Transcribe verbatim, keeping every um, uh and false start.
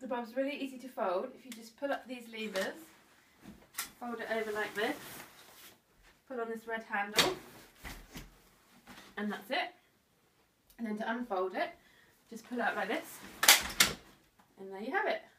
bob's really easy to fold. If you just pull up these levers, fold it over like this, pull on this red handle, and that's it. And then to unfold it, just pull it up like this, and there you have it.